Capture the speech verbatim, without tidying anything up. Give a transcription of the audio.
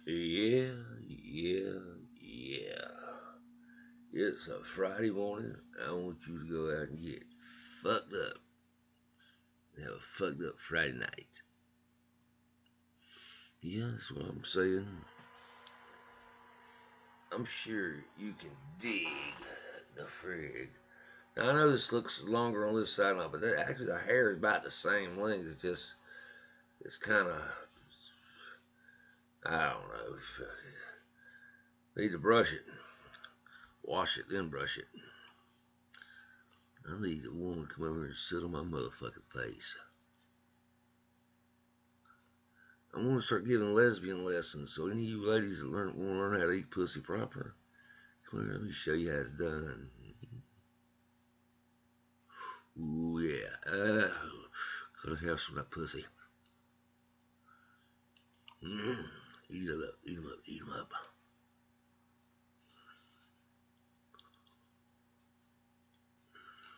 Yeah, yeah, yeah. It's a Friday morning. I want you to go out and get fucked up. Have a fucked up Friday night. Yeah, that's what I'm saying. I'm sure you can dig the frig. Now, I know this looks longer on this side now, but that, actually the hair is about the same length. It's just, it's kind of, I don't know. Need to brush it. Wash it, then brush it. I need a woman to come over and sit on my motherfucking face. I'm gonna start giving lesbian lessons, so any of you ladies that learn want to learn how to eat pussy proper, come here, let me show you how it's done. Ooh yeah, uh, gotta have some of that pussy. Mm. Eat it up, eat 'em up, eat 'em up.